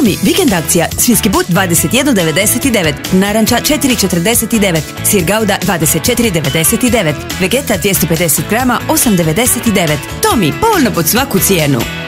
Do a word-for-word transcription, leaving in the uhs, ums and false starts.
Tomi, vikend akcija, svinjski but dvadeset jedan devedeset devet, naranča četiri četrdeset devet, sir gauda dvadeset četiri devedeset devet, vegeta dvjesto pedeset grama osam devedeset devet. Tomi, povoljno pod svaku cijenu.